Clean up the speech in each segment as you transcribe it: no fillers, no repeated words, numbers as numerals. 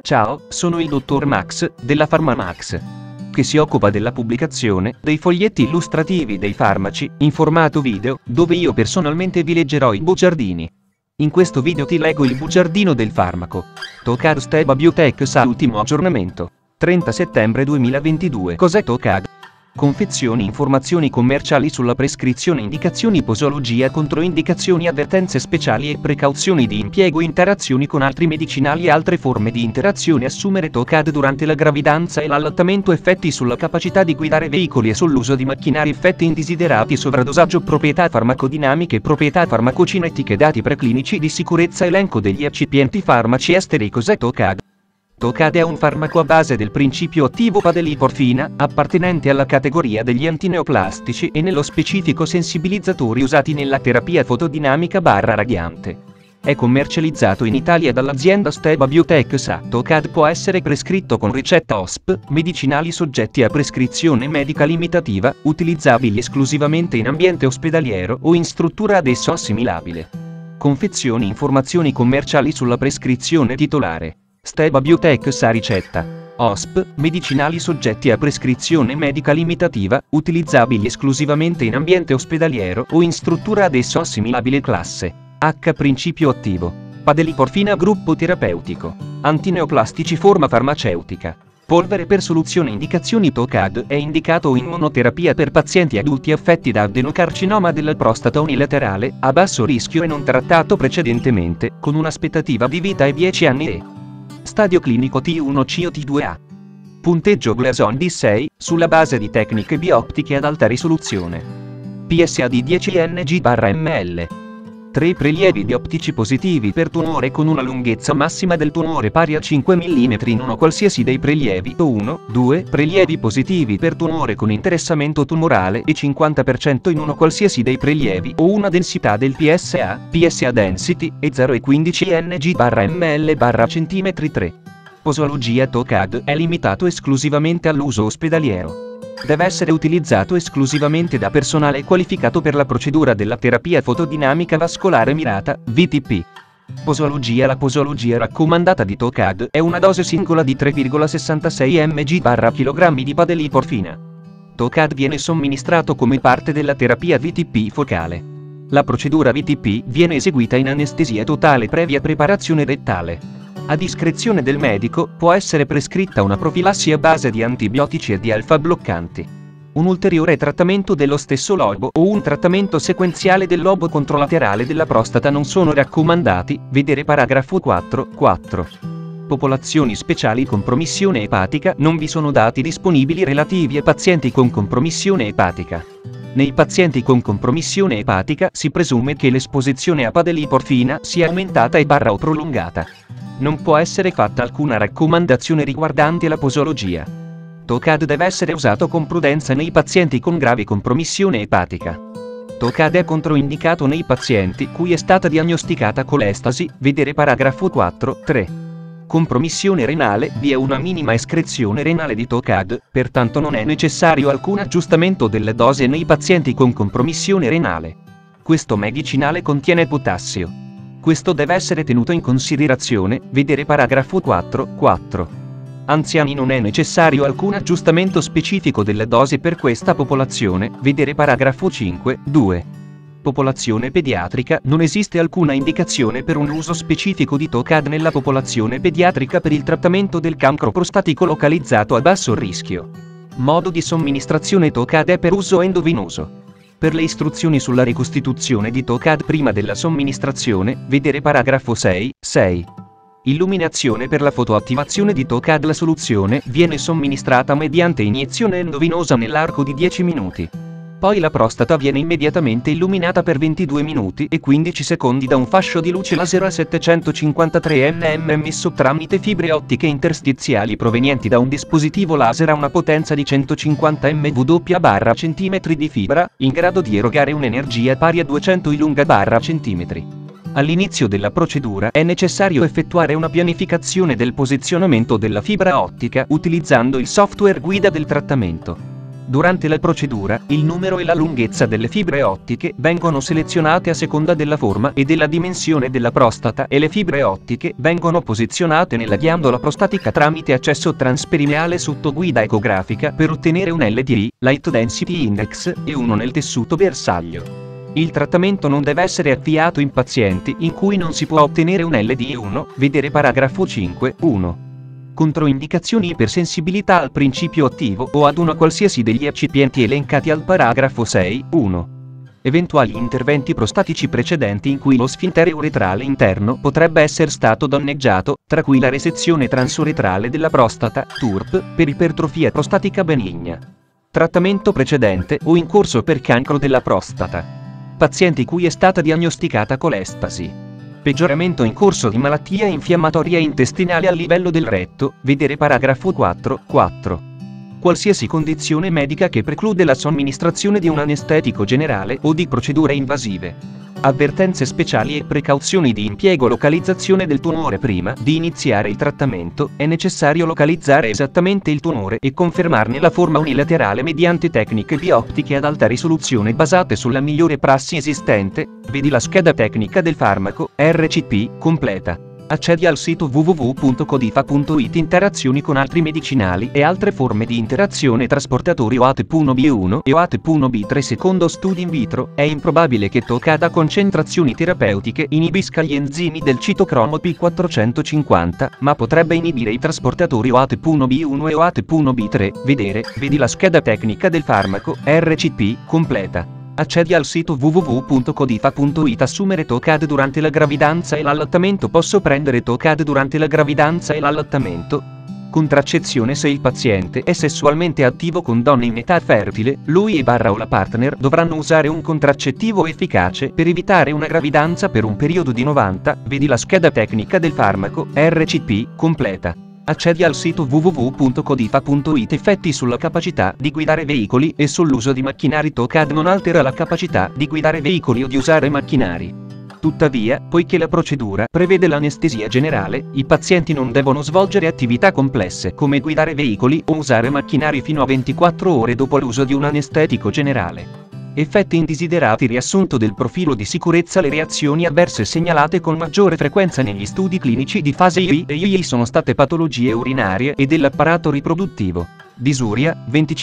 Ciao, sono il dottor Max, della PharmaMax, che si occupa della pubblicazione dei foglietti illustrativi dei farmaci, in formato video, dove io personalmente vi leggerò i bugiardini. In questo video ti leggo il bugiardino del farmaco. Tocad Steba Biotech SA ultimo aggiornamento. 30 settembre 2022. Cos'è Tocad? Confezioni, informazioni commerciali sulla prescrizione, indicazioni, posologia, controindicazioni, avvertenze speciali e precauzioni di impiego, interazioni con altri medicinali e altre forme di interazione, assumere Tocad durante la gravidanza e l'allattamento, effetti sulla capacità di guidare veicoli e sull'uso di macchinari, effetti indesiderati, sovradosaggio, proprietà farmacodinamiche, proprietà farmacocinetiche, dati preclinici di sicurezza, elenco degli eccipienti farmaci esteri. Cos'è Tocad? Tocad è un farmaco a base del principio attivo padeliporfina, appartenente alla categoria degli antineoplastici e nello specifico sensibilizzatori usati nella terapia fotodinamica radiante. È commercializzato in Italia dall'azienda Steba Biotech SA. Tocad può essere prescritto con ricetta OSP, medicinali soggetti a prescrizione medica limitativa, utilizzabili esclusivamente in ambiente ospedaliero o in struttura ad esso assimilabile. Confezioni, informazioni commerciali sulla prescrizione titolare. Steba Biotech SA ricetta OSP, medicinali soggetti a prescrizione medica limitativa, utilizzabili esclusivamente in ambiente ospedaliero o in struttura ad esso assimilabile. Classe H, principio attivo padeliporfina, gruppo terapeutico antineoplastici, forma farmaceutica, polvere per soluzione. Indicazioni: Tocad è indicato in monoterapia per pazienti adulti affetti da adenocarcinoma della prostata unilaterale, a basso rischio e non trattato precedentemente, con un'aspettativa di vita di 10 anni e stadio clinico T1C o T2A. Punteggio Gleason D6, sulla base di tecniche bioptiche ad alta risoluzione. PSA di 10 Ng/ml. 3 prelievi bioptici positivi per tumore con una lunghezza massima del tumore pari a 5 mm in uno qualsiasi dei prelievi, o 1, 2 prelievi positivi per tumore con interessamento tumorale e 50% in uno qualsiasi dei prelievi, o una densità del PSA density, e 0,15 Ng/ml/cm3. Posologia: Tocad è limitato esclusivamente all'uso ospedaliero. Deve essere utilizzato esclusivamente da personale qualificato per la procedura della terapia fotodinamica vascolare mirata, VTP. Posologia: la posologia raccomandata di Tocad è una dose singola di 3,66 mg/kg di padeliporfina. Tocad viene somministrato come parte della terapia VTP focale. La procedura VTP viene eseguita in anestesia totale previa preparazione rettale. A discrezione del medico, può essere prescritta una profilassi a base di antibiotici e di alfa-bloccanti. Un ulteriore trattamento dello stesso lobo o un trattamento sequenziale del lobo controlaterale della prostata non sono raccomandati, vedere paragrafo 4.4. Popolazioni speciali: compromissione epatica. Non vi sono dati disponibili relativi ai pazienti con compromissione epatica. Nei pazienti con compromissione epatica si presume che l'esposizione a padeliporfina sia aumentata o prolungata. Non può essere fatta alcuna raccomandazione riguardante la posologia. Tocad deve essere usato con prudenza nei pazienti con grave compromissione epatica. Tocad è controindicato nei pazienti cui è stata diagnosticata colestasi, vedere paragrafo 4.3. Compromissione renale: vi è una minima escrezione renale di Tocad, pertanto non è necessario alcun aggiustamento della dose nei pazienti con compromissione renale. Questo medicinale contiene potassio. Questo deve essere tenuto in considerazione, vedere paragrafo 4.4. Anziani: non è necessario alcun aggiustamento specifico della dose per questa popolazione, vedere paragrafo 5.2. Popolazione pediatrica: non esiste alcuna indicazione per un uso specifico di Tocad nella popolazione pediatrica per il trattamento del cancro prostatico localizzato a basso rischio. Modo di somministrazione: Tocad è per uso endovenoso. Per le istruzioni sulla ricostituzione di Tocad prima della somministrazione, vedere paragrafo 6.6. Illuminazione: per la fotoattivazione di Tocad la soluzione viene somministrata mediante iniezione endovenosa nell'arco di 10 minuti. Poi la prostata viene immediatamente illuminata per 22 minuti e 15 secondi da un fascio di luce laser a 753 nm emesso tramite fibre ottiche interstiziali provenienti da un dispositivo laser a una potenza di 150 mW/cm di fibra, in grado di erogare un'energia pari a 200 Ilunga/cm. All'inizio della procedura è necessario effettuare una pianificazione del posizionamento della fibra ottica utilizzando il software guida del trattamento. Durante la procedura, il numero e la lunghezza delle fibre ottiche vengono selezionate a seconda della forma e della dimensione della prostata e le fibre ottiche vengono posizionate nella ghiandola prostatica tramite accesso transperineale sotto guida ecografica per ottenere un LDI, Light Density Index, e uno nel tessuto bersaglio. Il trattamento non deve essere avviato in pazienti in cui non si può ottenere un LDI1, vedere paragrafo 5.1. Controindicazioni: ipersensibilità al principio attivo o ad una qualsiasi degli eccipienti elencati al paragrafo 6.1. Eventuali interventi prostatici precedenti in cui lo sfintere uretrale interno potrebbe essere stato danneggiato, tra cui la resezione transuretrale della prostata, TURP, per ipertrofia prostatica benigna. Trattamento precedente o in corso per cancro della prostata. Pazienti cui è stata diagnosticata colestasi. Peggioramento in corso di malattia infiammatoria intestinale a livello del retto, vedere paragrafo 4.4. Qualsiasi condizione medica che preclude la somministrazione di un anestetico generale o di procedure invasive. Avvertenze speciali e precauzioni di impiego: localizzazione del tumore. Prima di iniziare il trattamento, è necessario localizzare esattamente il tumore e confermarne la forma unilaterale mediante tecniche bioptiche ad alta risoluzione basate sulla migliore prassi esistente, vedi la scheda tecnica del farmaco, RCP, completa. Accedi al sito www.codifa.it. Interazioni con altri medicinali e altre forme di interazione. Trasportatori OAT1B1 e OAT1B3. Secondo studi in vitro, è improbabile che TOCAD a concentrazioni terapeutiche inibisca gli enzimi del citocromo P450, ma potrebbe inibire i trasportatori OAT1B1 e OAT1B3, vedi la scheda tecnica del farmaco, RCP, completa. Accedi al sito www.codifa.it. Assumere TOCAD durante la gravidanza e l'allattamento. Posso prendere TOCAD durante la gravidanza e l'allattamento? Contraccezione: se il paziente è sessualmente attivo con donne in età fertile, lui o la partner dovranno usare un contraccettivo efficace per evitare una gravidanza per un periodo di 90, vedi la scheda tecnica del farmaco, RCP, completa. Accedi al sito www.codifa.it. Effetti sulla capacità di guidare veicoli e sull'uso di macchinari. TOCAD non altera la capacità di guidare veicoli o di usare macchinari. Tuttavia, poiché la procedura prevede l'anestesia generale, i pazienti non devono svolgere attività complesse come guidare veicoli o usare macchinari fino a 24 ore dopo l'uso di un anestetico generale. Effetti indesiderati: riassunto del profilo di sicurezza. Le reazioni avverse segnalate con maggiore frequenza negli studi clinici di fase I e II sono state patologie urinarie e dell'apparato riproduttivo. Disuria,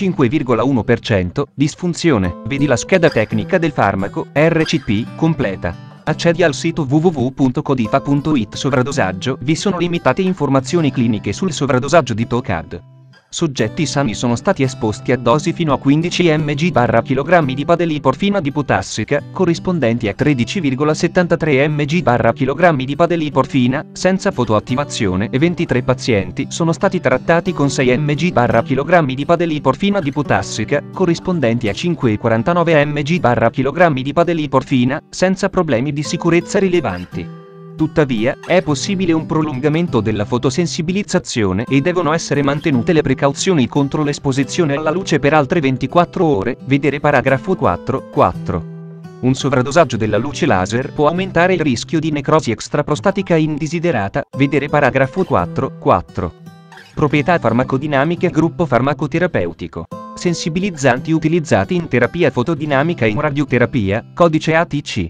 25,1%, disfunzione, vedi la scheda tecnica del farmaco, RCP, completa. Accedi al sito www.codifa.it. Sovradosaggio: vi sono limitate informazioni cliniche sul sovradosaggio di TOCAD. Soggetti sani sono stati esposti a dosi fino a 15 mg/kg di padeliporfina di potassica, corrispondenti a 13,73 mg/kg di padeliporfina, senza fotoattivazione, e 23 pazienti sono stati trattati con 6 mg/kg di padeliporfina di potassica, corrispondenti a 5,49 mg/kg di padeliporfina, senza problemi di sicurezza rilevanti. Tuttavia, è possibile un prolungamento della fotosensibilizzazione e devono essere mantenute le precauzioni contro l'esposizione alla luce per altre 24 ore, vedere paragrafo 4.4. Un sovradosaggio della luce laser può aumentare il rischio di necrosi extraprostatica indesiderata, vedere paragrafo 4.4. Proprietà farmacodinamiche. Gruppo farmacoterapeutico. Sensibilizzanti utilizzati in terapia fotodinamica e in radioterapia, codice ATC.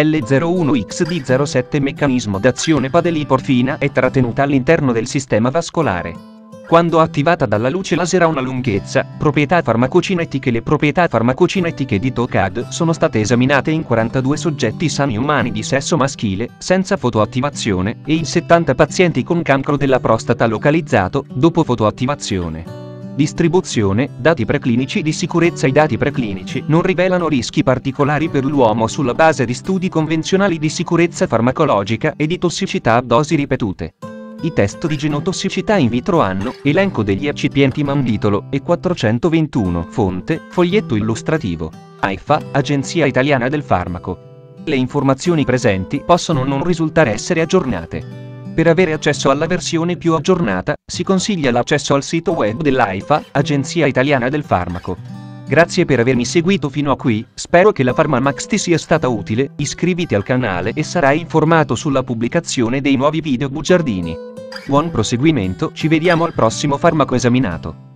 L01XD07. Meccanismo d'azione: padeliporfina è trattenuta all'interno del sistema vascolare. Quando attivata dalla luce laser ha una lunghezza. Proprietà farmacocinetiche. Le proprietà farmacocinetiche di TOCAD sono state esaminate in 42 soggetti sani umani di sesso maschile, senza fotoattivazione, e in 70 pazienti con cancro della prostata localizzato, dopo fotoattivazione. Distribuzione, dati preclinici di sicurezza. I dati preclinici non rivelano rischi particolari per l'uomo sulla base di studi convenzionali di sicurezza farmacologica e di tossicità a dosi ripetute. I test di genotossicità in vitro hanno elenco degli eccipienti manditolo e 421. Fonte, foglietto illustrativo. AIFA, Agenzia Italiana del Farmaco. Le informazioni presenti possono non risultare essere aggiornate. Per avere accesso alla versione più aggiornata, si consiglia l'accesso al sito web dell'AIFA, Agenzia Italiana del Farmaco. Grazie per avermi seguito fino a qui, spero che la PharmaMax ti sia stata utile. Iscriviti al canale e sarai informato sulla pubblicazione dei nuovi video bugiardini. Buon proseguimento, ci vediamo al prossimo farmaco esaminato.